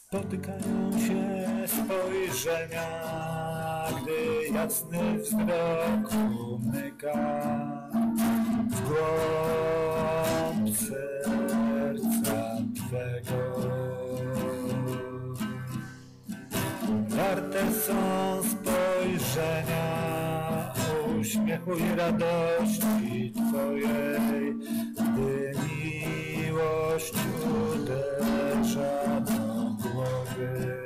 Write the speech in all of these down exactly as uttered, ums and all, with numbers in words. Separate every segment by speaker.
Speaker 1: Spotykają się spojrzenia, gdy jasny wzrok umyka w głąb serca Twego. Warte są spojrzenia uśmiechu i radości Twojej, gdy miłość uderza do głowy.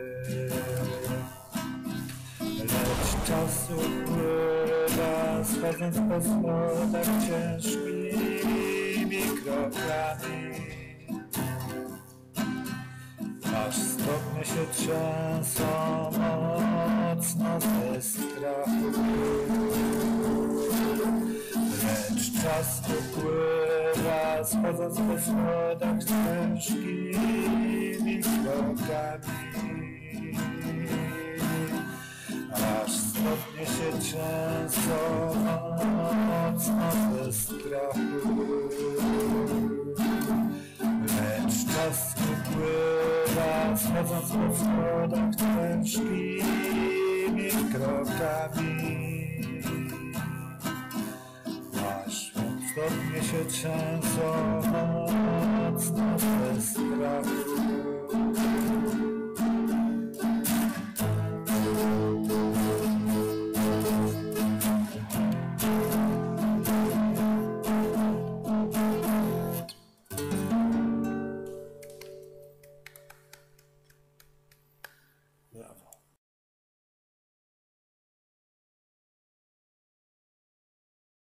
Speaker 1: Lecz czas upływa, schodząc po schodach ciężkimi krokami, aż stopnie się trzęsą mocno ze strachu. Lecz czas upływa, schodząc po schodach ciężkimi krokami, aż stopnie się trzęsą mocno ze strachu. Lecz czas upływa, schodząc po schodach ciężkimi krokami, aż stopnie się trzęsą mocno ze strachu.